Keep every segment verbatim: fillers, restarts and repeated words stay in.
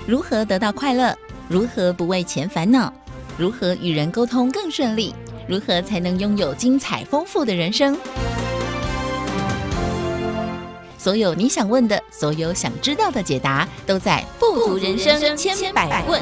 如何得到快乐？如何不为钱烦恼？如何与人沟通更顺利？如何才能拥有精彩丰富的人生？所有你想问的，所有想知道的解答，都在富足人生千百问。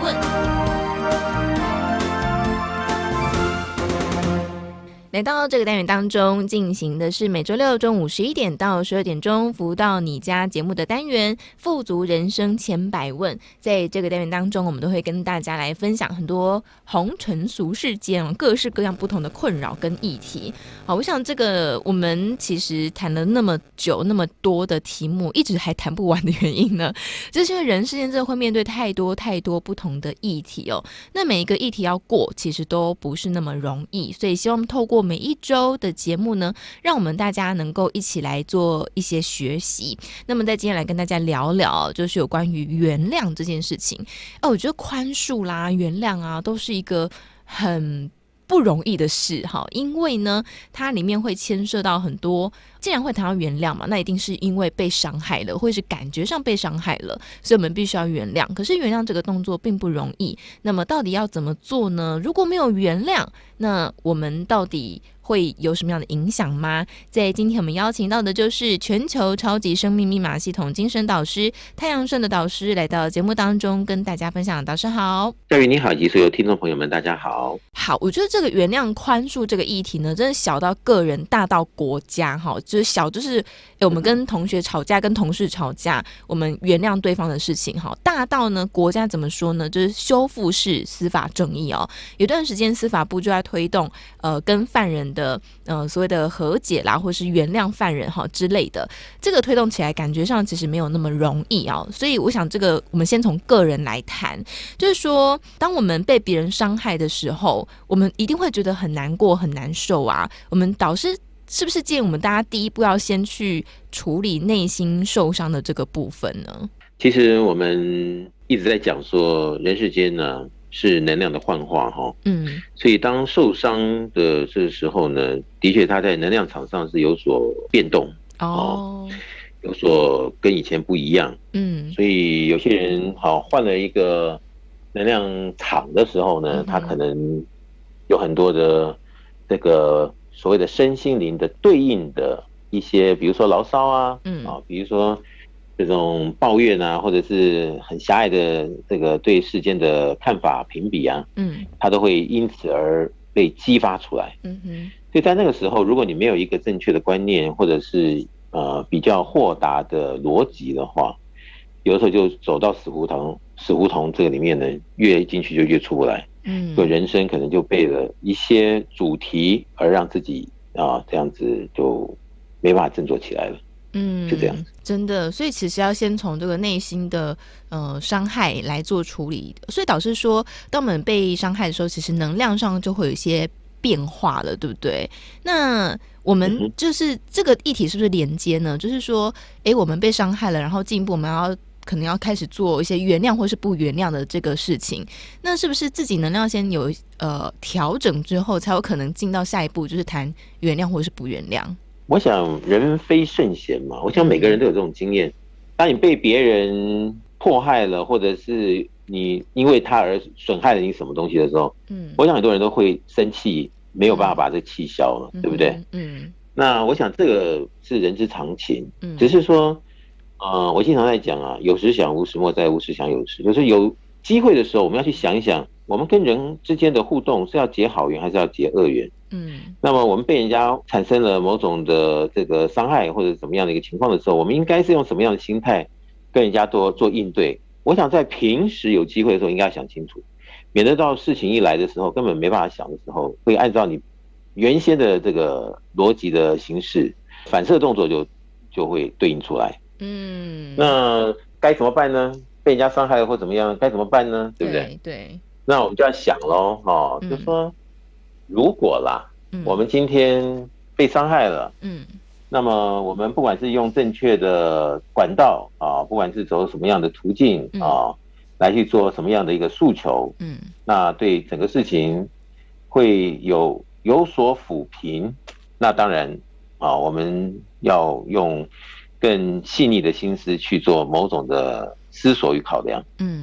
来到这个单元当中进行的是每周六中午十一点到十二点钟服务到你家节目的单元富足人生千百问。在这个单元当中，我们都会跟大家来分享很多红尘俗世间各式各样不同的困扰跟议题。好，我想这个我们其实谈了那么久那么多的题目，一直还谈不完的原因呢，就是因为人世间这会面对太多太多不同的议题哦。那每一个议题要过，其实都不是那么容易，所以希望透过每一周的节目呢，让我们大家能够一起来做一些学习。那么在今天来跟大家聊聊，就是有关于原谅这件事情。哦，我觉得宽恕啦、原谅啊，都是一个很不容易的事哈，因为呢，它里面会牵涉到很多。既然会谈到原谅嘛，那一定是因为被伤害了，或是感觉上被伤害了，所以我们必须要原谅。可是原谅这个动作并不容易，那么到底要怎么做呢？如果没有原谅，那我们到底会有什么样的影响吗？在今天我们邀请到的就是全球超级生命密码系统精神导师太阳盛的导师来到节目当中跟大家分享。导师好。 教育你好，以及所有听众朋友们大家好。 好，我觉得这个原谅宽恕这个议题呢，真的小到个人，大到国家哈。就是小就是、欸、我们跟同学吵架，跟同事吵架，我们原谅对方的事情哈。大到呢国家怎么说呢，就是修复式司法正义哦。有段时间司法部就在推动呃跟犯人的呃所谓的和解啦，或是原谅犯人哈之类的，这个推动起来感觉上其实没有那么容易哦。所以我想这个我们先从个人来谈，就是说当我们被别人伤害的时候，我们一定会觉得很难过很难受啊。我们导师是不是建议我们大家第一步要先去处理内心受伤的这个部分呢？ 其实我们一直在讲说人世间呢是能量的幻化哈，嗯，所以当受伤的这时候呢，的确它在能量场上是有所变动哦，有所跟以前不一样，嗯，所以有些人好换了一个能量场的时候呢，他可能有很多的这个所谓的身心灵的对应的一些，比如说牢骚啊，嗯啊，比如说这种抱怨啊，或者是很狭隘的这个对世间的看法评比啊，嗯，它都会因此而被激发出来，嗯哼。所以在那个时候，如果你没有一个正确的观念，或者是呃比较豁达的逻辑的话，有的时候就走到死胡同，死胡同这个里面呢，越进去就越出不来。嗯，所以人生可能就被了一些主题而让自己啊这样子就没办法振作起来了。嗯，就这样子， 真的。所以其实要先从这个内心的呃伤害来做处理。所以导师说，当我们被伤害的时候，其实能量上就会有一些变化了，对不对？那我们就是这个议题是不是连接呢？就是说，哎，我们被伤害了，然后进一步我们要。可能要开始做一些原谅或是不原谅的这个事情，那是不是自己能量先有呃调整之后，才有可能进到下一步，就是谈原谅或是不原谅？ 我想人非圣贤嘛，我想每个人都有这种经验。当你被别人迫害了，或者是你因为他而损害了你什么东西的时候，嗯，我想很多人都会生气，没有办法把这气消了，嗯、对不对？嗯，那我想这个是人之常情，嗯，只是说。呃，我经常在讲啊，有时想无时莫在，无时想有时。就是有机会的时候，我们要去想一想，我们跟人之间的互动是要结好缘，还是要结恶缘？嗯，那么我们被人家产生了某种的这个伤害或者怎么样的一个情况的时候，我们应该是用什么样的心态跟人家做做应对？我想在平时有机会的时候，应该要想清楚，免得到事情一来的时候，根本没办法想的时候，会按照你原先的这个逻辑的形式，反射动作就就会对应出来。嗯，那该怎么办呢？被人家伤害了或怎么样，该怎么办呢？对不对？ 对。对， 那我们就要想咯，哦，嗯、就说如果啦、嗯，我们今天被伤害了，嗯，那么我们不管是用正确的管道啊，不管是走什么样的途径啊、嗯，来去做什么样的一个诉求，嗯，那对整个事情会有有所抚平。那当然啊，我们要用更细腻的心思去做某种的思索与考量。嗯，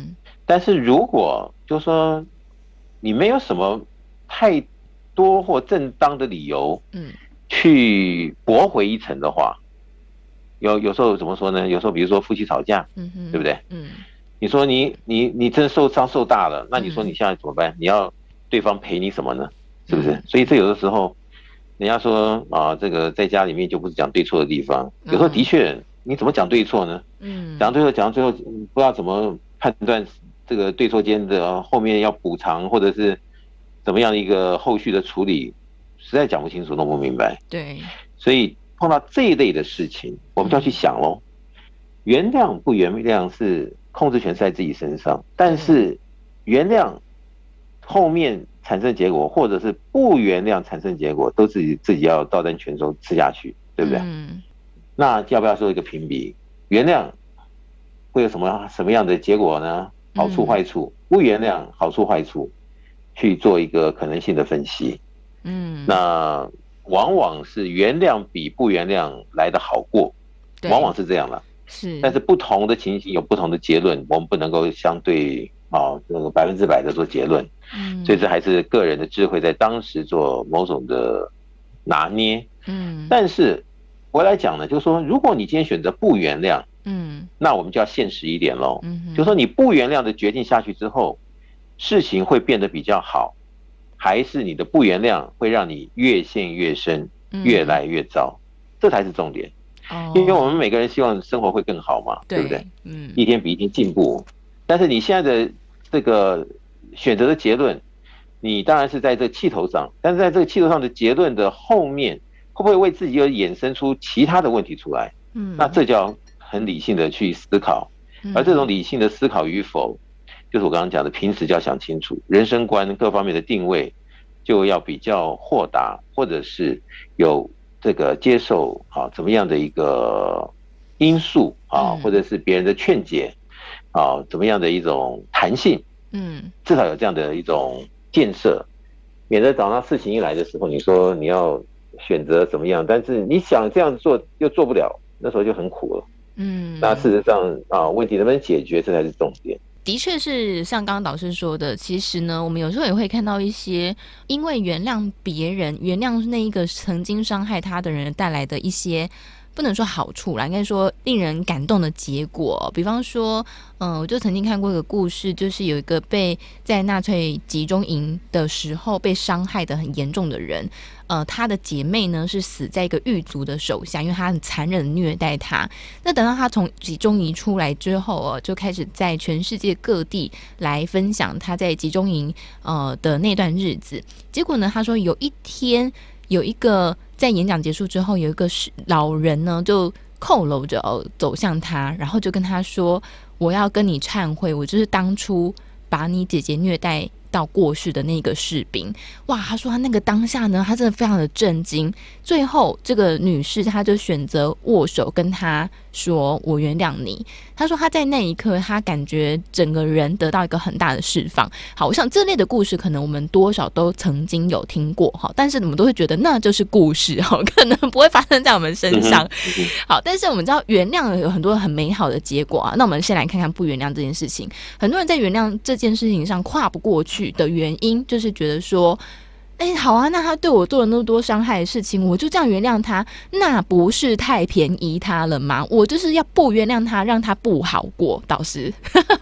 但是如果就说你没有什么太多或正当的理由，嗯，去驳回一层的话，有有时候怎么说呢？有时候比如说夫妻吵架，嗯对不对？嗯，你说你你你真受伤受大了，那你说你现在怎么办？你要对方赔你什么呢？是不是？嗯、所以这有的时候，人家说啊，这个在家里面就不是讲对错的地方，有时候的确，你怎么讲对错呢？嗯，讲对错讲到最后不知道怎么判断这个对错间的后面要补偿或者是怎么样的一个后续的处理，实在讲不清楚，弄不明白。 对， 所以碰到这一类的事情，我们就要去想咯，原谅不原谅是控制权是在自己身上，但是原谅后面产生结果，或者是不原谅产生结果，都自己自己要照单全收吃下去，对不对？嗯。那要不要做一个评比？原谅会有什么什么样的结果呢？好处坏处，不原谅好处坏处，去做一个可能性的分析。嗯。那往往是原谅比不原谅来得好过，往往是这样了。 是。 但是不同的情形有不同的结论，我们不能够相对啊这个百分之百的做结论。嗯。所以这还是个人的智慧在当时做某种的拿捏。嗯。但是我来讲呢，就是说，如果你今天选择不原谅，嗯，那我们就要现实一点喽。嗯。就是说你不原谅的决定下去之后，事情会变得比较好，还是你的不原谅会让你越陷越深，越来越糟，嗯、这才是重点。哦。因为我们每个人希望生活会更好嘛， 对, 对不对？嗯。一天比一天进步，但是你现在的这个选择的结论，你当然是在这气头上，但是在这个气头上的结论的后面，会不会为自己又衍生出其他的问题出来？嗯。那这就要很理性的去思考，而这种理性的思考与否，就是我刚刚讲的，平时就要想清楚，人生观各方面的定位就要比较豁达，或者是有这个接受啊怎么样的一个因素啊，或者是别人的劝解啊，怎么样的一种弹性，嗯，至少有这样的一种建设，免得等到事情一来的时候，你说你要选择怎么样，但是你想这样做又做不了，那时候就很苦了。嗯，那事实上啊，问题能不能解决，这才是重点。 的确是像刚刚导师说的，其实呢，我们有时候也会看到一些因为原谅别人、原谅那一个曾经伤害他的人带来的一些，不能说好处啦，应该说令人感动的结果。比方说，嗯、呃，我就曾经看过一个故事，就是有一个被在纳粹集中营的时候被伤害的很严重的人，呃，他的姐妹呢是死在一个狱卒的手下，因为他很残忍的虐待他。那等到他从集中营出来之后哦，就开始在全世界各地来分享他在集中营呃的那段日子。结果呢，他说有一天有一个在演讲结束之后，有一个老人呢就佝偻着、哦、走向他，然后就跟他说：“我要跟你忏悔，我就是当初把你姐姐虐待到过世的那个士兵。”哇，他说他那个当下呢，他真的非常的震惊。最后这个女士她就选择握手跟他说：“我原谅你。”他说他在那一刻他感觉整个人得到一个很大的释放。好，我想这类的故事可能我们多少都曾经有听过，好，但是我们都会觉得那就是故事，好，可能不会发生在我们身上。好，但是我们知道原谅有很多很美好的结果啊。那我们先来看看不原谅这件事情。很多人在原谅这件事情上跨不过去的原因，就是觉得说，哎，好啊，那他对我做了那么多伤害的事情，我就这样原谅他，那不是太便宜他了吗？我就是要不原谅他，让他不好过。导师，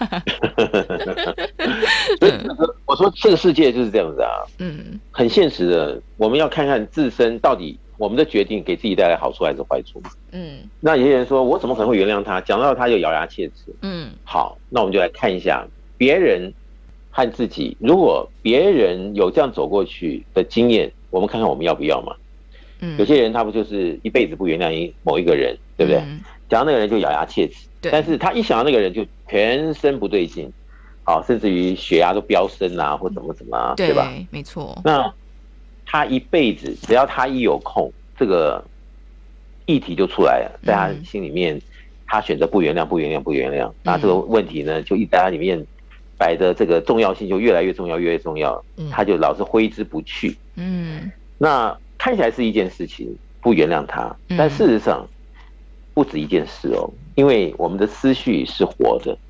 所以我说这个世界就是这样子啊，嗯，很现实的，我们要看看自身到底我们的决定给自己带来好处还是坏处。嗯，那有些人说我怎么可能会原谅他？讲到他就咬牙切齿。嗯，好，那我们就来看一下别人和自己，如果别人有这样走过去的经验，我们看看我们要不要嘛？嗯，有些人他不就是一辈子不原谅某一个人，对不对？嗯、讲到那个人就咬牙切齿，但是他一想到那个人就全身不对劲，好，甚至于血压都飙升啊，或怎么怎么啊，对, 对吧？ 没错。 那他一辈子只要他一有空，这个议题就出来了，在他心里面，嗯、他选择不原谅，不原谅，不原谅，那这个问题呢，就一在他里面摆的这个重要性就越来越重要，越来越重要，他就老是挥之不去。嗯，那看起来是一件事情，不原谅他，但事实上不止一件事哦，因为我们的思绪是活的，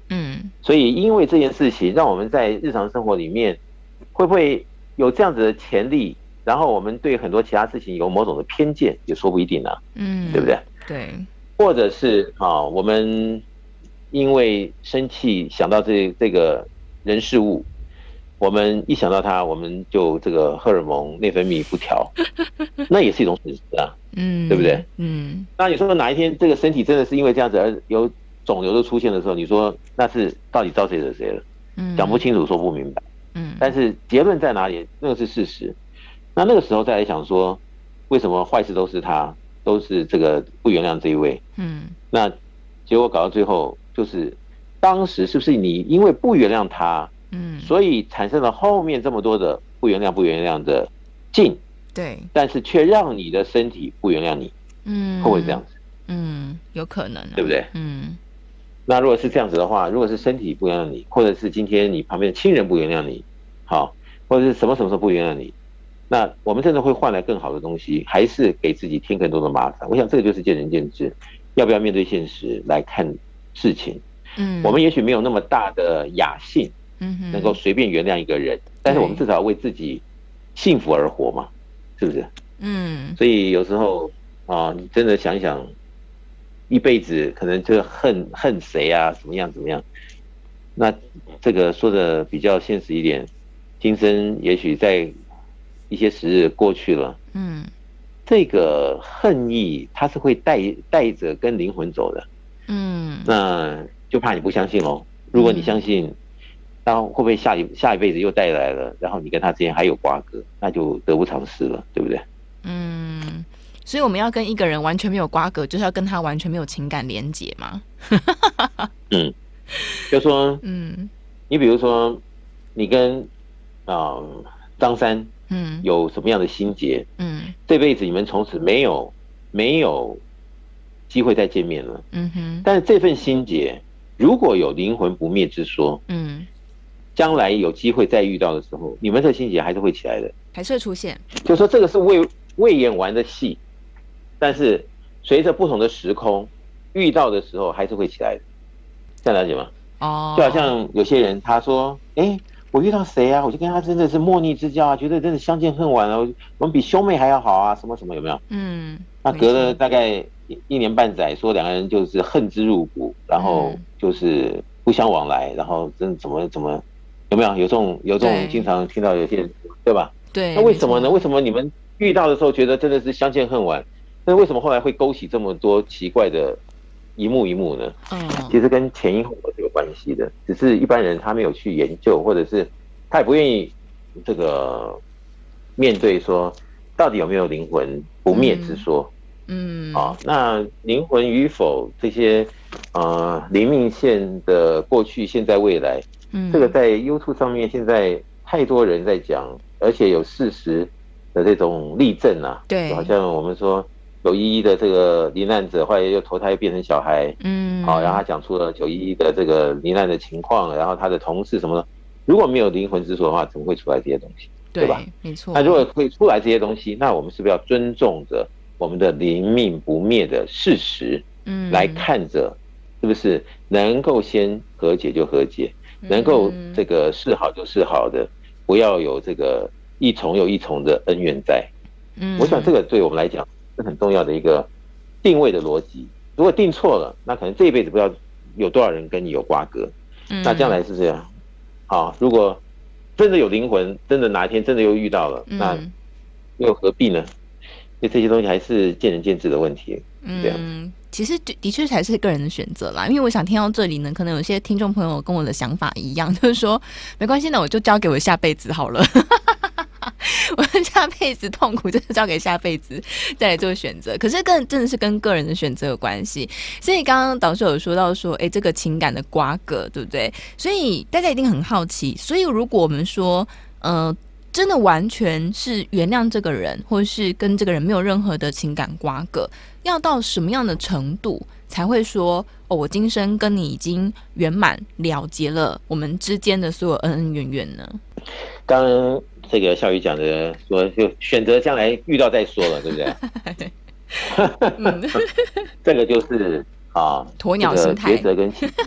嗯，所以因为这件事情，让我们在日常生活里面会不会有这样子的潜力，然后我们对很多其他事情有某种的偏见，也说不一定啊，嗯，对不对？ 对， 或者是啊，我们因为生气想到这这个人事物，我们一想到他，我们就这个荷尔蒙内分泌不调，那也是一种损失啊，嗯，对不对？嗯，那你说哪一天这个身体真的是因为这样子而有肿瘤的出现的时候，你说那是到底招谁惹谁了？嗯，讲不清楚，说不明白。嗯，但是结论在哪里？那个是事实。那那个时候再来想说，为什么坏事都是他，都是这个不原谅这一位？嗯，那结果搞到最后，就是当时是不是你因为不原谅他，嗯，所以产生了后面这么多的不原谅、不原谅的劲？对，但是却让你的身体不原谅你，嗯，会不会这样子？ 嗯，有可能、啊， 对不对？嗯。那如果是这样子的话，如果是身体不原谅你，或者是今天你旁边的亲人不原谅你，好，或者是什么什么时候不原谅你，那我们真的会换来更好的东西，还是给自己添更多的麻烦？我想这个就是见仁见智，要不要面对现实来看事情？嗯，我们也许没有那么大的雅兴，嗯，能够随便原谅一个人，但是我们至少为自己幸福而活嘛，是不是？嗯，所以有时候啊，你真的想一想。一辈子可能就恨恨谁啊，怎么样怎么样？那这个说的比较现实一点，今生也许在一些时日过去了，嗯，这个恨意它是会带带着跟灵魂走的，嗯，那就怕你不相信咯。如果你相信，那会不会下一下一辈子又带来了，然后你跟他之间还有瓜葛，那就得不偿失了，对不对？ 嗯。所以我们要跟一个人完全没有瓜葛，就是要跟他完全没有情感连结吗？ 嗯，就说，嗯，你比如说，你跟啊张三，嗯，有什么样的心结，嗯，这辈子你们从此没有没有机会再见面了，嗯哼。但是这份心结，如果有灵魂不灭之说，嗯，将来有机会再遇到的时候，你们这心结还是会起来的， 还是会出现。 就说这个是未未演完的戏。但是随着不同的时空遇到的时候还是会起来的，这样了解吗？哦，就好像有些人他说，哎，我遇到谁啊，我就跟他真的是莫逆之交啊，觉得真的相见恨晚了，我们比兄妹还要好啊，什么什么，有没有？嗯，那隔了大概一年半载，说两个人就是恨之入骨，然后就是不相往来，然后真的怎么怎么，有没有？有这种有这种经常听到有些人，对吧？对，那为什么呢？为什么你们遇到的时候觉得真的是相见恨晚？那为什么后来会勾起这么多奇怪的一幕一幕呢？嗯，其实跟前因后果是有关系的，只是一般人他没有去研究，或者是他也不愿意这个面对说到底有没有灵魂不灭之说。嗯，啊，那灵魂与否这些呃灵命线的过去、现在、未来，嗯，这个在 YouTube 上面现在太多人在讲，而且有事实的这种例证啊，对，好像我们说。九一一的这个罹难者，后来又投胎变成小孩，嗯，好，然后他讲出了九一一的这个罹难的情况，然后他的同事什么的，如果没有灵魂之说的话，怎么会出来这些东西？对，对吧？没错。那如果会出来这些东西，那我们是不是要尊重着我们的灵命不灭的事实，嗯，来看着，是不是能够先和解就和解，能够这个是好就示好的，不要有这个一重又一重的恩怨在。嗯，我想这个对我们来讲。是很重要的一个定位的逻辑，如果定错了，那可能这一辈子不知道有多少人跟你有瓜葛，嗯，那将来是这样，啊，如果真的有灵魂，真的哪一天真的又遇到了，嗯，那又何必呢？因为这些东西还是见仁见智的问题，嗯，这样。 其实的确才是个人的选择啦，因为我想听到这里呢，可能有些听众朋友跟我的想法一样，就是说没关系，那我就交给我下辈子好了。我下辈子痛苦就是交给下辈子再来做选择，可是更真的是跟个人的选择有关系。所以刚刚导师有说到说，哎，这个情感的瓜葛，对不对？所以大家一定很好奇。所以如果我们说，呃，真的完全是原谅这个人，或是跟这个人没有任何的情感瓜葛，要到什么样的程度才会说，哦，我今生跟你已经圆满了结了我们之间的所有恩恩怨怨呢？ 刚刚这个孝宇讲的说，就选择将来遇到再说了，对不对？这个就是啊， 鸵鸟心态， 抉择跟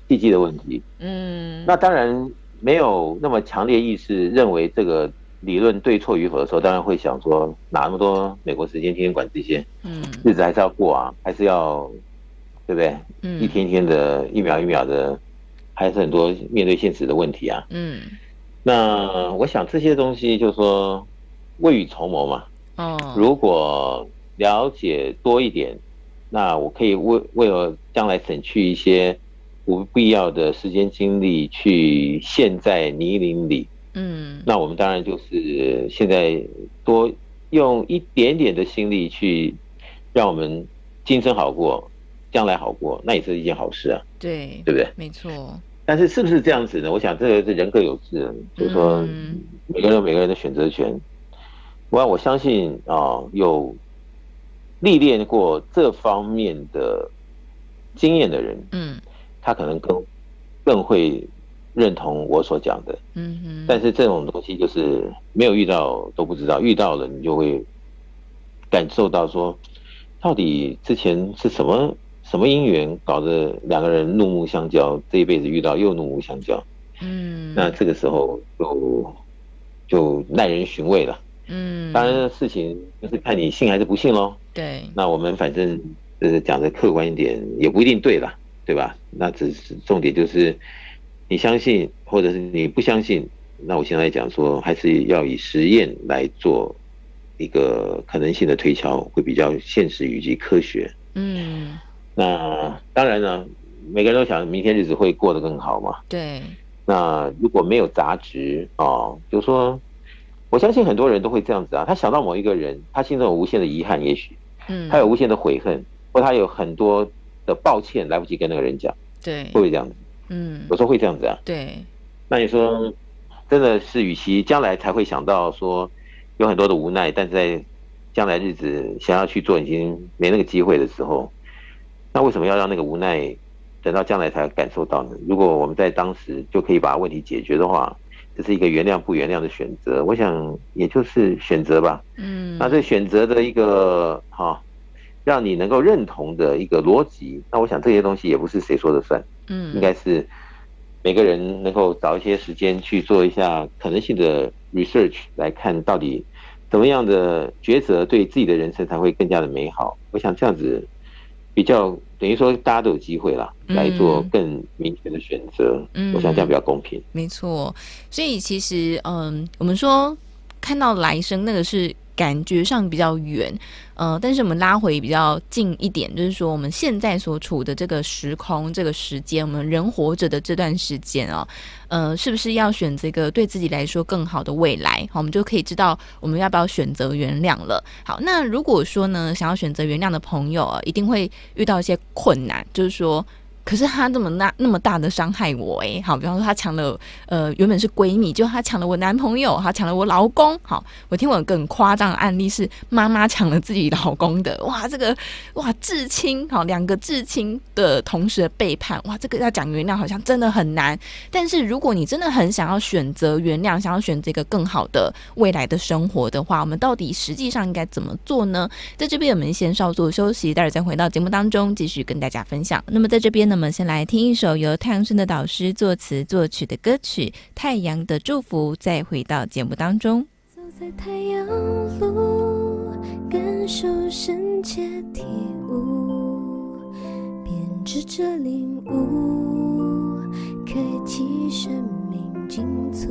契机的问题。嗯，那当然没有那么强烈意识认为这个理论对错与否的时候，当然会想说哪那么多美国时间天天管这些，嗯，日子还是要过啊，还是要对不对？嗯，一天一天的，一秒一秒的，还是很多面对现实的问题啊。嗯，那我想这些东西就是说未雨绸缪嘛。哦，如果了解多一点，那我可以为为了将来省去一些不必要的时间精力去陷在泥泞里。嗯，那我们当然就是现在多用一点点的心力去让我们今生好过，将来好过，那也是一件好事啊。 对， 对不对？ 没错。 但是是不是这样子呢？我想这个是人各有志，就是说每个人有每个人的选择权。我我相信啊、呃，有历练过这方面的经验的人，嗯，他可能更更会认同我所讲的，嗯哼。但是这种东西就是没有遇到都不知道，遇到了你就会感受到说，到底之前是什么什么因缘搞得两个人怒目相交，这一辈子遇到又怒目相交，嗯，那这个时候就就耐人寻味了。嗯，当然事情就是看你信还是不信咯。 对， 那我们反正呃讲的客观一点也不一定对啦，对吧？那只是重点就是你相信或者是你不相信，那我现在讲说还是要以实验来做一个可能性的推敲，会比较现实以及科学。嗯，那当然呢，每个人都想明天日子会过得更好嘛。 对， 那如果没有杂质哦，就是说。我相信很多人都会这样子啊，他想到某一个人，他心中有无限的遗憾，也许，嗯，他有无限的悔恨，或他有很多的抱歉来不及跟那个人讲， 对， 会不会这样子？嗯，有时候会这样子啊。 对， 那你说，真的是与其将来才会想到说有很多的无奈，但在将来日子想要去做已经没那个机会的时候，那为什么要让那个无奈等到将来才感受到呢？如果我们在当时就可以把问题解决的话，这是一个原谅不原谅的选择，我想也就是选择吧。嗯，那这选择的一个哈、哦，让你能够认同的一个逻辑，那我想这些东西也不是谁说的算，嗯，应该是每个人能够找一些时间去做一下可能性的 research 来看到底怎么样的抉择对自己的人生才会更加的美好。我想这样子比较等于说大家都有机会啦，来做更明确的选择。嗯，我想这样比较公平。 没错，所以其实嗯，我们说看到来生那个是感觉上比较远，呃，但是我们拉回比较近一点，就是说我们现在所处的这个时空、这个时间，我们人活着的这段时间哦，呃，是不是要选择一个对自己来说更好的未来？好，我们就可以知道我们要不要选择原谅了。好，那如果说呢，想要选择原谅的朋友啊，一定会遇到一些困难，就是说。可是他这么大那么大的伤害我哎，好，比方说他抢了呃原本是闺蜜，就他抢了我男朋友，他抢了我老公。好，我听过更夸张的案例是妈妈抢了自己老公的，哇，这个哇至亲，好，两个至亲的同时的背叛，哇，这个要讲原谅好像真的很难。但是如果你真的很想要选择原谅，想要选择一个更好的未来的生活的话，我们到底实际上应该怎么做呢？在这边我们先稍作休息，待会儿再回到节目当中继续跟大家分享。那么在这边呢，我们先来听一首由太阳升的导师作词作曲的歌曲《太阳的祝福》，再回到节目当中。 走在太阳路，感受深切体悟，编织着领悟，开启生命精足，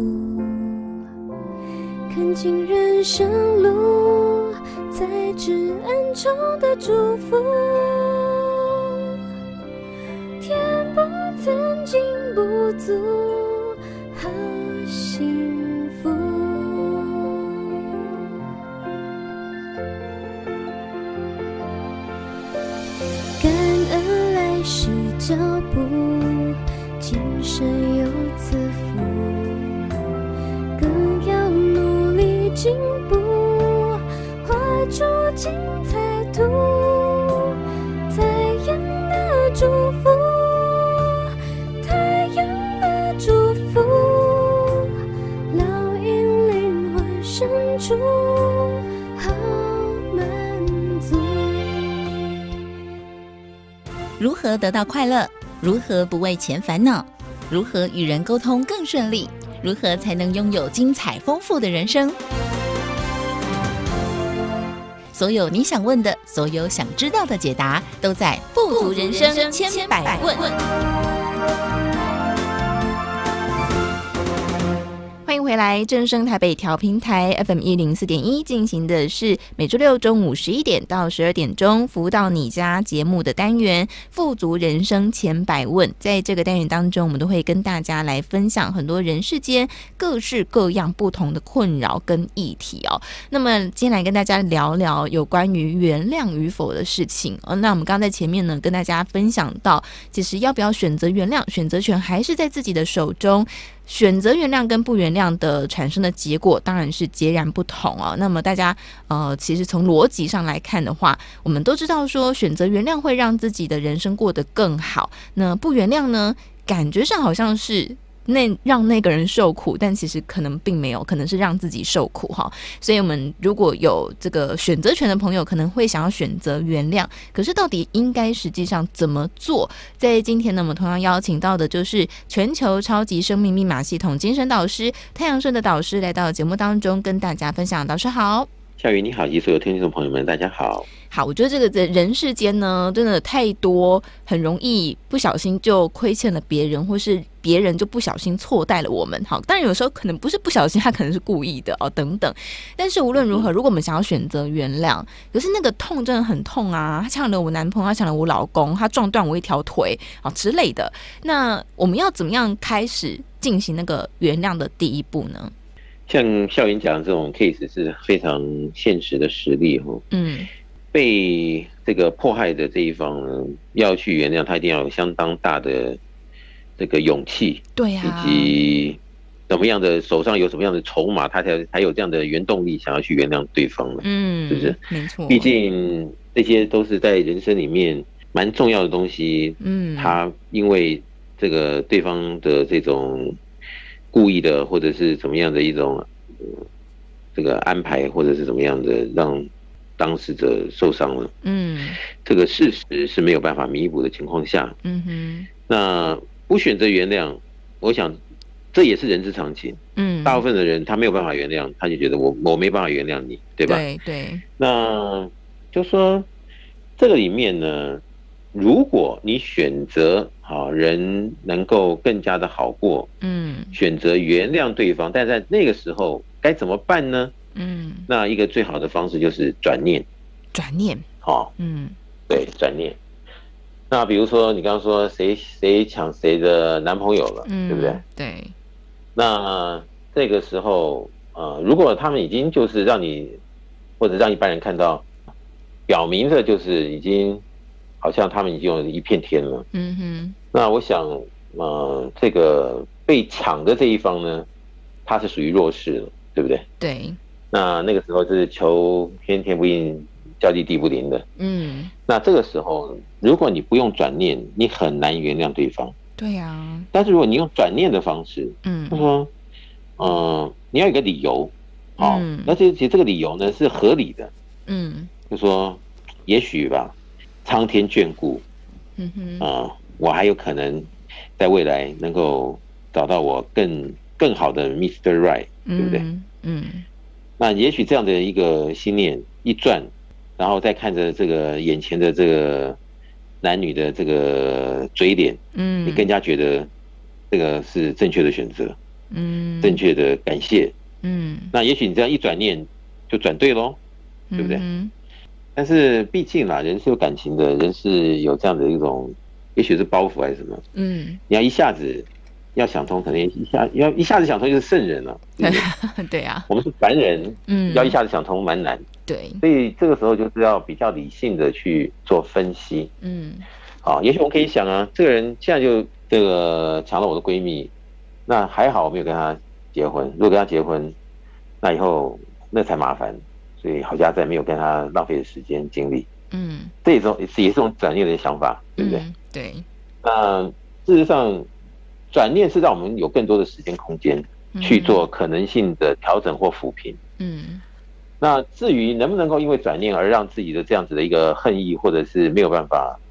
看尽人生路，在至恩中的祝福，填补曾经不足，好幸福。感恩来时脚步，今生有赐福，更要努力进步，画出精彩图。太阳的祝福，太阳的祝福，烙印灵魂深处，好满足。 如何得到快乐？ 如何不为钱烦恼？如何与人沟通更顺利？如何才能拥有精彩丰富的人生？所有你想问的，所有想知道的解答，都在富足人生千百问。 欢迎回来，正声台北调频台 F M 一零四点一进行的是每周六中午十一点到十二点钟服务到你家节目的单元富足人生千百问。在这个单元当中，我们都会跟大家来分享很多人世间各式各样不同的困扰跟议题哦。那么今天来跟大家聊聊有关于原谅与否的事情哦。那我们刚刚在前面呢跟大家分享到，其实要不要选择原谅，选择权还是在自己的手中。选择原谅跟不原谅的产生的结果当然是截然不同哦。那么大家呃，其实从逻辑上来看的话，我们都知道说选择原谅会让自己的人生过得更好，那不原谅呢，感觉上好像是那让那个人受苦，但其实可能并没有，可能是让自己受苦哈。所以我们如果有这个选择权的朋友，可能会想要选择原谅，可是到底应该实际上怎么做？在今天呢，我们同样邀请到的就是全球超级生命密码系统精神导师太阳盛的导师来到节目当中跟大家分享。导师好。 夏雨你好，以及所有听众朋友们大家好。 好，我觉得这个人世间呢，真的太多，很容易不小心就亏欠了别人，或是别人就不小心错待了我们。好，当然有时候可能不是不小心，他可能是故意的哦，等等。但是无论如何，如果我们想要选择原谅，可是那个痛真的很痛啊！他抢了我男朋友，他抢了我老公，他撞断我一条腿啊之类的。那我们要怎么样开始进行那个原谅的第一步呢？ 像校园讲的这种 case 是非常现实的实例哦。嗯。被这个迫害的这一方呢，要去原谅他，一定要有相当大的这个勇气， 对啊， 以及怎么样的手上有什么样的筹码，他才才有这样的原动力想要去原谅对方呢？嗯，是不是？ 没错， 毕竟这些都是在人生里面蛮重要的东西。嗯，他因为这个对方的这种故意的，或者是怎么样的一种、呃、这个安排，或者是怎么样的让当事者受伤了，嗯，这个事实是没有办法弥补的情况下，嗯哼，那不选择原谅，我想这也是人之常情，嗯，大部分的人他没有办法原谅，他就觉得我我没办法原谅你，对吧？ 对对， 那就说这个里面呢，如果你选择好人能够更加的好过，嗯，选择原谅对方，但在那个时候该怎么办呢？嗯，那一个最好的方式就是转念， 转念， 哦，嗯，对，转念。那比如说你刚刚说谁谁抢谁的男朋友了，嗯，对不对？ 对。 那这个时候，呃，如果他们已经就是让你或者让一般人看到，表明的就是已经好像他们已经有一片天了，嗯哼。那我想，呃，这个被抢的这一方呢，他是属于弱势了，对不对？ 对。 那那个时候是求天天不应，叫地地不灵的。嗯，那这个时候，如果你不用转念，你很难原谅对方。 对呀、啊。 但是如果你用转念的方式，嗯，就说，嗯、呃，你要有一个理由，哦，嗯、那其实这个理由呢是合理的。嗯，就说，也许吧，苍天眷顾，嗯哼，啊、呃，我还有可能在未来能够找到我更更好的 Mister Right， 对不对？嗯。嗯，那也许这样的一个心念一转，然后再看着这个眼前的这个男女的这个嘴脸，嗯，你更加觉得这个是正确的选择，嗯，正确的感谢，嗯，那也许你这样一转念就转对咯，对不对？嗯，但是毕竟啦，人是有感情的，人是有这样的一种，也许是包袱还是什么，嗯，你要一下子要想通，可能一下要一下子想通就是圣人了，对不对？ 对啊， 我们是凡人，嗯，要一下子想通蛮难。 对， 所以这个时候就是要比较理性的去做分析。嗯，好，也许我们可以想啊，这个人现在就这个抢了我的闺蜜，那还好我没有跟他结婚，如果跟他结婚，那以后那才麻烦，所以好家在没有跟他浪费的时间精力。嗯，这种也是也是种转念的想法，对不对？ 嗯、对。 那事实上，转念是让我们有更多的时间空间去做可能性的调整或抚平。嗯。那至于能不能够因为转念而让自己的这样子的一个恨意或者是没有办法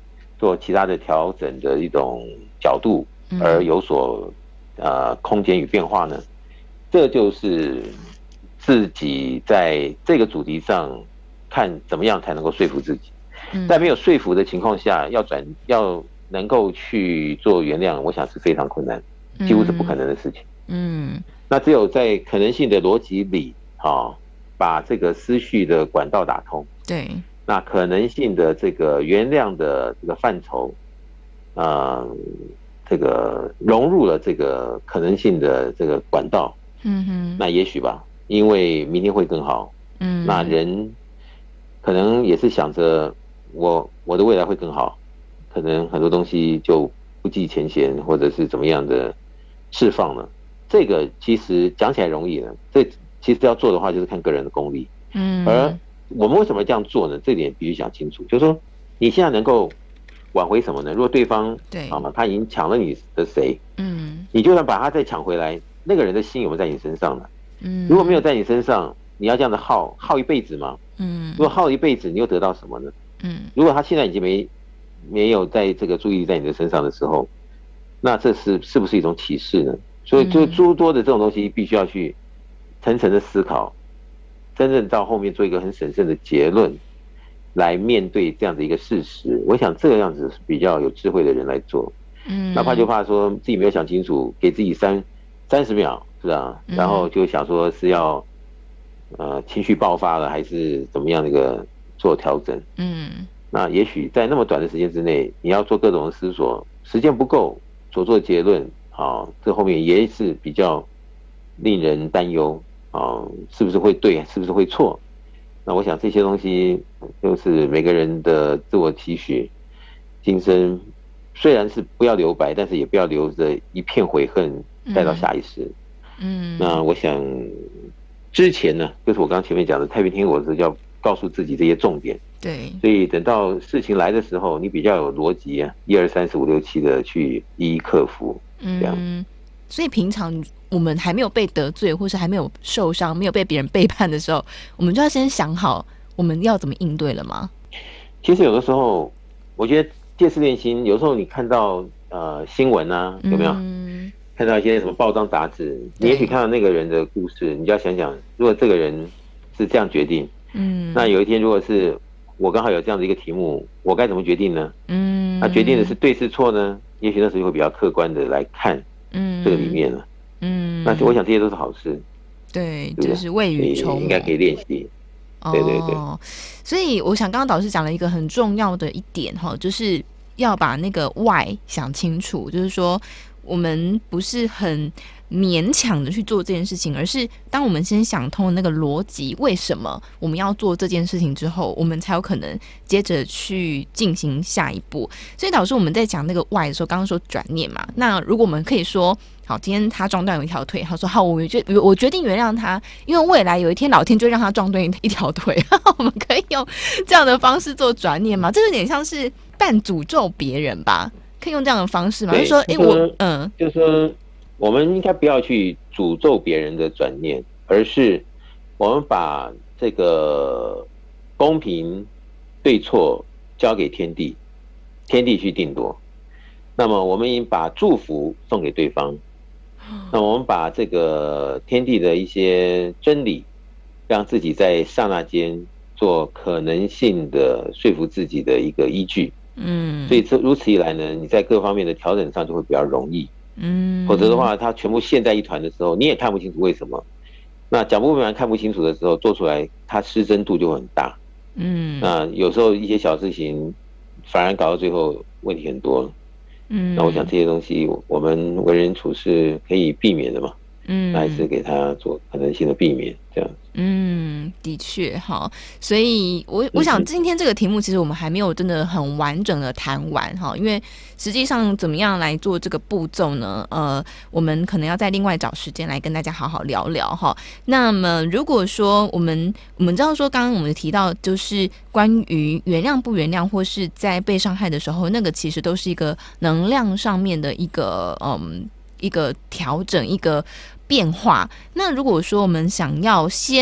做其他的调整的一种角度，而有所呃空间与变化呢？这就是自己在这个主题上看怎么样才能够说服自己。在没有说服的情况下，要转要能够去做原谅，我想是非常困难，几乎是不可能的事情。嗯，那只有在可能性的逻辑里，啊，把这个思绪的管道打通。 对， 那可能性的这个原谅的这个范畴，呃，这个融入了这个可能性的这个管道。嗯哼，那也许吧，因为明天会更好。嗯，那人可能也是想着我我的未来会更好，可能很多东西就不计前嫌，或者是怎么样的释放了。这个其实讲起来容易呢，这其实要做的话就是看个人的功力。嗯，而我们为什么这样做呢？这点必须想清楚，就是说你现在能够挽回什么呢？如果对方对啊嘛，他已经抢了你的谁，嗯，你就算把他再抢回来，那个人的心有没有在你身上呢？嗯，如果没有在你身上，你要这样的耗耗一辈子吗？嗯，如果耗一辈子，你又得到什么呢？嗯，如果他现在已经没没有在这个注意力在你的身上的时候，那这是是不是一种启示呢？所以就诸多的这种东西必须要去层层的思考，真正到后面做一个很审慎的结论来面对这样的一个事实。我想这个样子是比较有智慧的人来做。嗯，哪怕就怕说自己没有想清楚，给自己三三十秒是吧？然后就想说是要呃情绪爆发了还是怎么样的一个做调整。嗯，那也许在那么短的时间之内，你要做各种的思索，时间不够所做结论，啊，这后面也是比较令人担忧啊，是不是会对，是不是会错？那我想这些东西就是每个人的自我期许，今生虽然是不要留白，但是也不要留着一片悔恨带到下一世。嗯，那我想之前呢，就是我刚刚前面讲的太平天国是要告诉自己这些重点。对，所以等到事情来的时候，你比较有逻辑啊，一二三四五六七的去一一克服。这样， 嗯，所以平常我们还没有被得罪，或是还没有受伤，没有被别人背叛的时候，我们就要先想好我们要怎么应对了吗？ 其实有的时候，我觉得借势练心，有时候你看到呃新闻啊，有没有？嗯，看到一些什么报章杂志，你也许看到那个人的故事，你就要想想，如果这个人是这样决定，嗯，那有一天如果是我刚好有这样的一个题目，我该怎么决定呢？嗯，那决定的是对是错呢？也许那时候会比较客观的来看，嗯，这个里面了，嗯，那我想这些都是好事， 对，对，就是未雨绸缪， 应该可以练习，对对对。 哦，所以我想刚刚导师讲了一个很重要的一点哈，就是要把那个 why 想清楚，就是说我们不是很勉强的去做这件事情，而是当我们先想通那个逻辑，为什么我们要做这件事情之后，我们才有可能接着去进行下一步。所以导致我们在讲那个 why 的时候，刚刚说转念嘛，那如果我们可以说，好，今天他撞断有一条腿，他说好，我决我决定原谅他，因为未来有一天老天就让他撞断一条腿，我们可以用这样的方式做转念嘛？这有点像是半诅咒别人吧？可以用这样的方式吗？就说，哎、欸，我嗯， 就是说。我们应该不要去诅咒别人的转念，而是我们把这个公平对错交给天地，天地去定夺。那么我们已经把祝福送给对方，那我们把这个天地的一些真理，让自己在刹那间做可能性的说服自己的一个依据。嗯，所以如此一来呢，你在各方面的调整上就会比较容易。嗯，否则的话，它全部陷在一团的时候，你也看不清楚为什么。那讲不明白、看不清楚的时候，做出来它失真度就很大。嗯，那有时候一些小事情，反而搞到最后问题很多。嗯，那我想这些东西，我们为人处事可以避免的嘛。嗯，还是给他做可能性的避免，这样。 嗯，的确哈，所以我我想今天这个题目其实我们还没有真的很完整的谈完哈，因为实际上怎么样来做这个步骤呢？呃，我们可能要再另外找时间来跟大家好好聊聊哈。那么如果说我们我们知道说刚刚我们提到就是关于原谅不原谅，或是在被伤害的时候，那个其实都是一个能量上面的一个嗯一个调整一个变化。那如果说我们想要先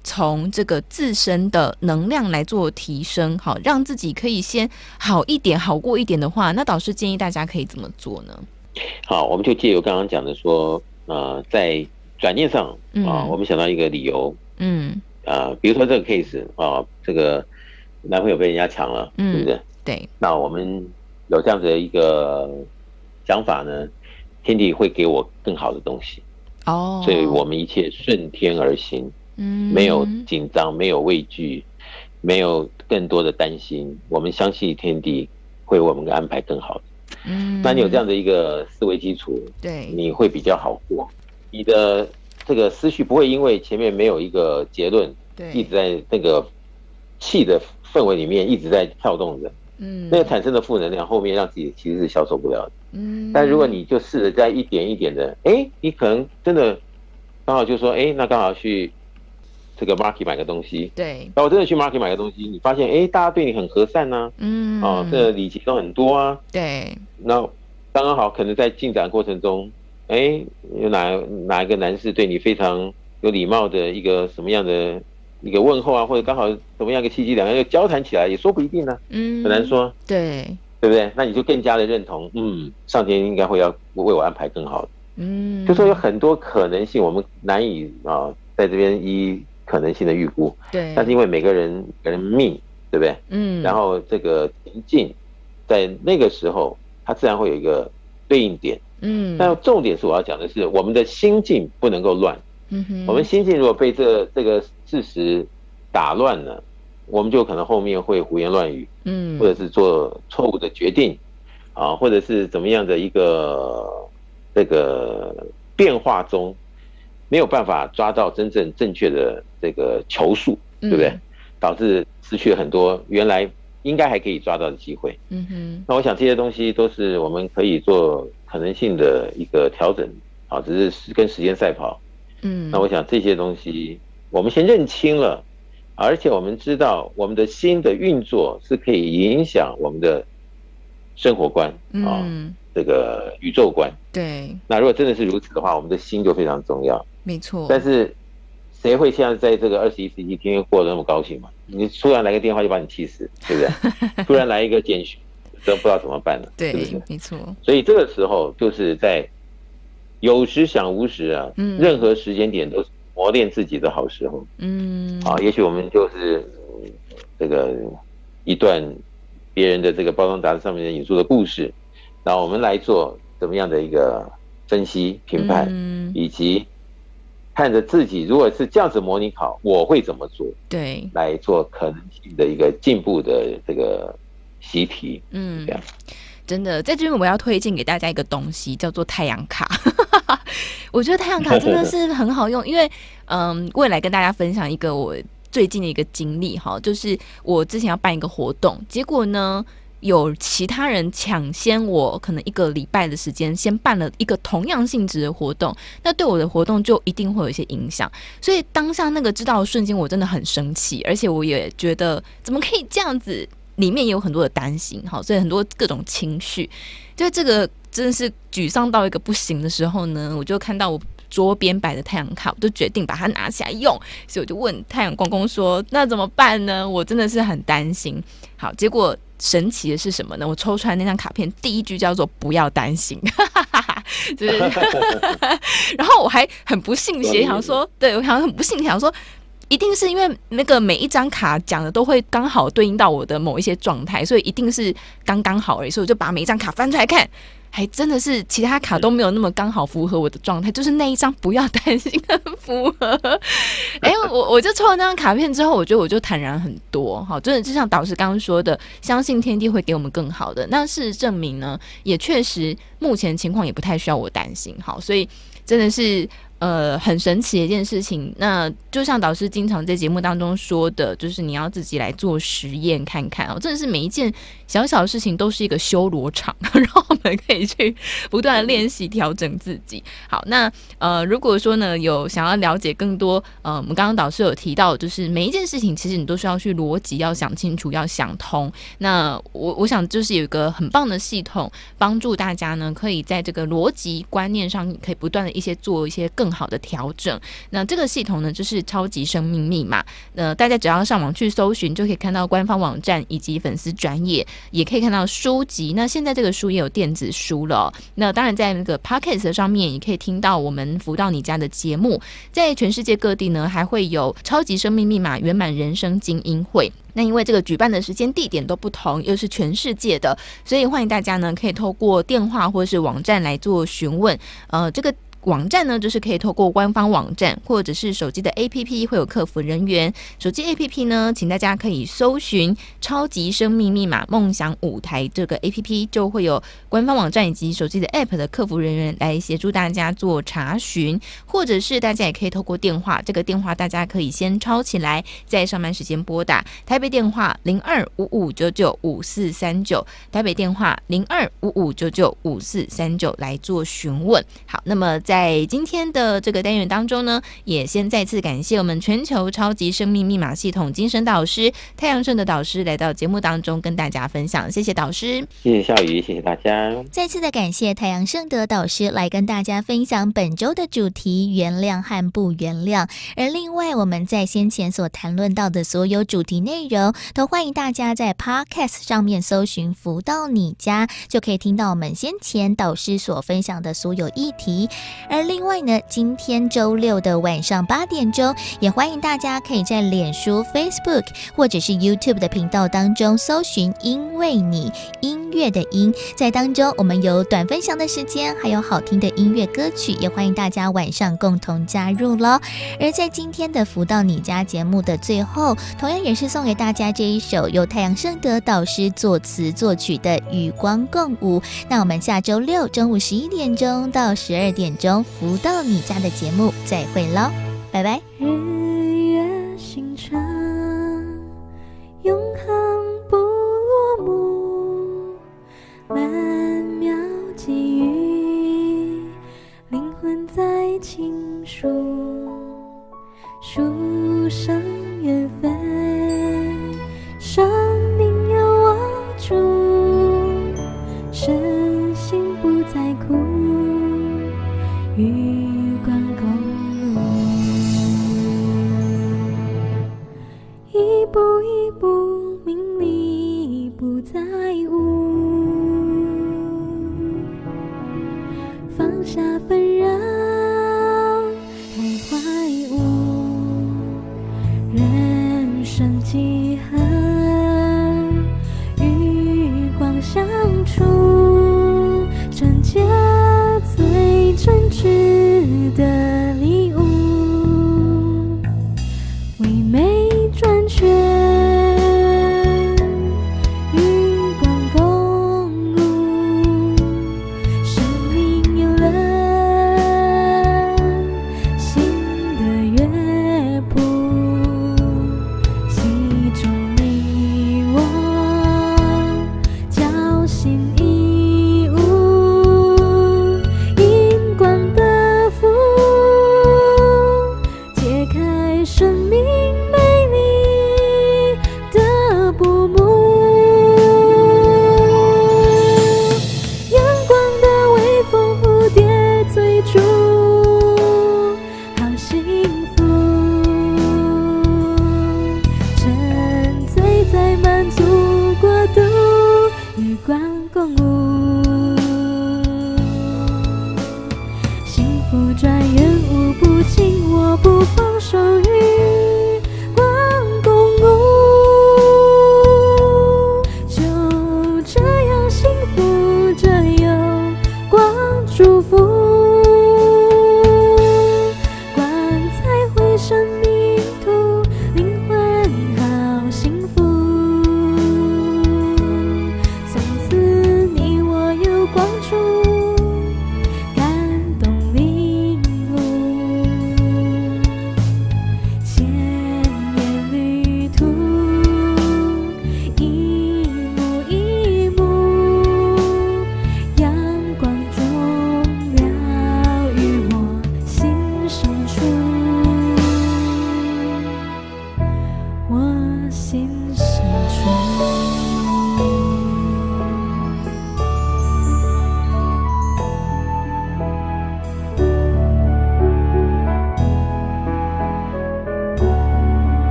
从这个自身的能量来做提升，好，让自己可以先好一点好过一点的话，那导师建议大家可以怎么做呢？ 好，我们就借由刚刚讲的说呃，在转念上啊、嗯呃，我们想到一个理由，嗯，呃，比如说这个 case 啊、呃，这个男朋友被人家抢了，嗯、对不对？ 对。 那我们有这样子的一个想法呢，天地会给我更好的东西哦，所以我们一切顺天而行，嗯，没有紧张，没有畏惧，没有更多的担心，我们相信天地会为我们安排更好的。嗯，那你有这样的一个思维基础，对，你会比较好过。你的这个思绪不会因为前面没有一个结论，对，一直在那个气的氛围里面一直在跳动着，嗯，那个产生的负能量，后面让自己其实是消受不了的。嗯，但如果你就试着在一点一点的，哎，你可能真的刚好就说，哎，那刚好去这个 market 买个东西，对，然后真的去 market 买个东西，你发现，哎，大家对你很和善呐、啊，嗯，哦，这个礼节都很多啊，对，那刚刚好可能在进展过程中。哎，有哪哪一个男士对你非常有礼貌的一个什么样的一个问候啊，或者刚好怎么样一个契机，两个人就交谈起来，也说不一定呢、啊，嗯，很难说，对，对不对？那你就更加的认同，嗯，上天应该会要为我安排更好的，嗯，就说有很多可能性，我们难以啊在这边依可能性的预估，对，但是因为每个人每个人命，对不对？嗯，然后这个情境在那个时候，它自然会有一个对应点。嗯，但重点是我要讲的是，我们的心境不能够乱。嗯哼，我们心境如果被这这个事实打乱了，我们就可能后面会胡言乱语，嗯，或者是做错误的决定，啊，或者是怎么样的一个这个变化中，没有办法抓到真正正确的这个球数，对不对？导致失去了很多原来应该还可以抓到的机会。嗯哼，那我想这些东西都是我们可以做可能性的一个调整，啊，只是跟时间赛跑。嗯，那我想这些东西我们先认清了，而且我们知道我们的心的运作是可以影响我们的生活观啊，嗯、这个宇宙观。对，那如果真的是如此的话，我们的心就非常重要。没错。但是谁会现在在这个二十一世纪天天过得那么高兴嘛？你突然来个电话就把你气死，对不对？突然来一个简讯，真不知道怎么办了。对，是不是？没错。所以这个时候就是在有时想无时啊，嗯、任何时间点都是磨练自己的好时候。嗯，啊，也许我们就是这个一段别人的这个包装杂志上面引述的故事，然后我们来做怎么样的一个分析评判，嗯、以及看着自己如果是这样子模拟考，我会怎么做？对，来做可能性的一个进步的这个习题。嗯，这样。 真的，在这边我要推荐给大家一个东西，叫做太阳卡。我觉得太阳卡真的是很好用，因为嗯，未来跟大家分享一个我最近的一个经历哈，就是我之前要办一个活动，结果呢，有其他人抢先我可能一个礼拜的时间，先办了一个同样性质的活动，那对我的活动就一定会有一些影响。所以当下那个知道的瞬间，我真的很生气，而且我也觉得怎么可以这样子。里面也有很多的担心，好，所以很多各种情绪，就这个真的是沮丧到一个不行的时候呢，我就看到我桌边摆的太阳卡，我就决定把它拿起来用，所以我就问太阳公公说：“那怎么办呢？”我真的是很担心。好，结果神奇的是什么呢？我抽出来那张卡片，第一句叫做“不要担心”，就是，然后我还很不信邪，想说，对我想很不信邪，想说。一定是因为那个每一张卡讲的都会刚好对应到我的某一些状态，所以一定是刚刚好而已。所以我就把每一张卡翻出来看，还真的是其他卡都没有那么刚好符合我的状态，就是那一张不要担心很符合。哎，我我就抽了那张卡片之后，我觉得我就坦然很多。好，真的就像导师刚刚说的，相信天地会给我们更好的。那事实证明呢，也确实目前情况也不太需要我担心。好，所以真的是。呃，很神奇的一件事情，那就像导师经常在节目当中说的，就是你要自己来做实验看看哦，真的是每一件小小的事情都是一个修罗场，让我们可以去不断的练习调整自己。好，那呃，如果说呢有想要了解更多，呃，我们刚刚导师有提到，就是每一件事情其实你都需要去逻辑要想清楚，要想通。那我我想就是有一个很棒的系统，帮助大家呢可以在这个逻辑观念上，可以不断的一些做一些更更好的调整。那这个系统呢，就是超级生命密码。呃，大家只要上网去搜寻，就可以看到官方网站以及粉丝专页，也可以看到书籍。那现在这个书也有电子书了、哦。那当然，在那个 Podcast 上面也可以听到我们福到你家的节目。在全世界各地呢，还会有超级生命密码圆满人生精英会。那因为这个举办的时间地点都不同，又是全世界的，所以欢迎大家呢可以透过电话或是网站来做询问。呃，这个网站呢，就是可以透过官方网站或者是手机的 A P P 会有客服人员。手机 A P P 呢，请大家可以搜寻超级生命密码梦想舞台这个 A P P， 就会有官方网站以及手机的 App 的客服人员来协助大家做查询，或者是大家也可以透过电话，这个电话大家可以先抄起来，在上班时间拨打台北电话零二五五九九五四三九，台北电话零二五五九九五四三九来做询问。好，那么在今天的这个单元当中呢，也先再次感谢我们全球超级生命密码系统精神导师太阳盛德导师来到节目当中跟大家分享，谢谢导师。 谢谢孝瑜，谢谢大家。 再次的感谢太阳盛德导师来跟大家分享本周的主题原谅和不原谅。而另外我们在先前所谈论到的所有主题内容，都欢迎大家在 Podcast 上面搜寻福到你家，就可以听到我们先前导师所分享的所有议题。而另外呢，今天周六的晚上八点钟，也欢迎大家可以在脸书 Facebook 或者是 YouTube 的频道当中搜寻因为你，音乐的音，在当中我们有短分享的时间，还有好听的音乐歌曲，也欢迎大家晚上共同加入咯。而在今天的福到你家节目的最后，同样也是送给大家这一首由太阳盛德导师作词作曲的《与光共舞》。那我们下周六中午十一点钟到十二点钟福到你家的节目再会咯，拜拜。 日月星辰永恒不落幕，曼妙际遇灵魂在倾诉，书生缘分生命要握住，身心不再苦，与光共舞。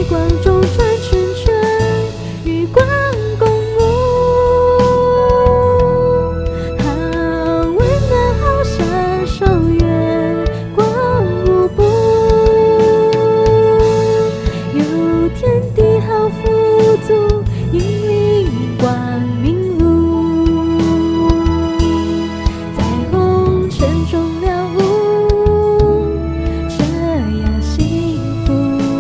光中转圈圈，与光共舞，好温暖，好享受月光舞步，有天地好富足，引领光明路，彩虹圈中了无，这样幸福，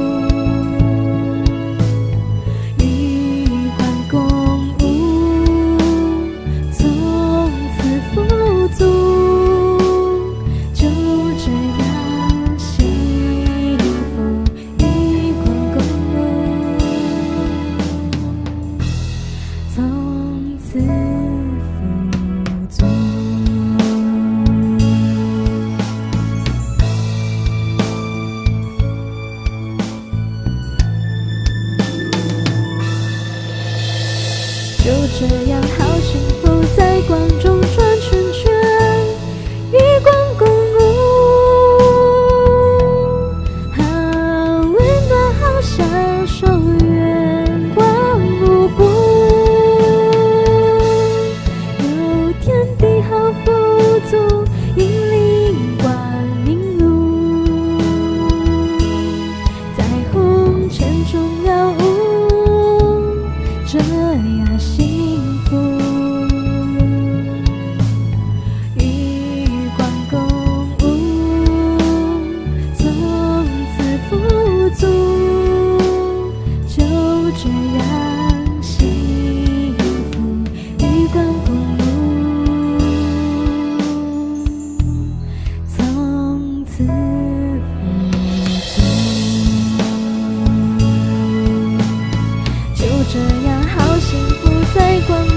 与光共舞，从此富足，就这样幸福，与光共舞，从此富足。就这样好幸福，在光中转圈圈，与光共舞，好温暖，好享受月光舞步，有天地好富足，引领光明路，彩虹圈中了无，这样幸福，与光共舞，从此富足，就这样幸福，与光共舞，从此富足，就这样好幸福，在光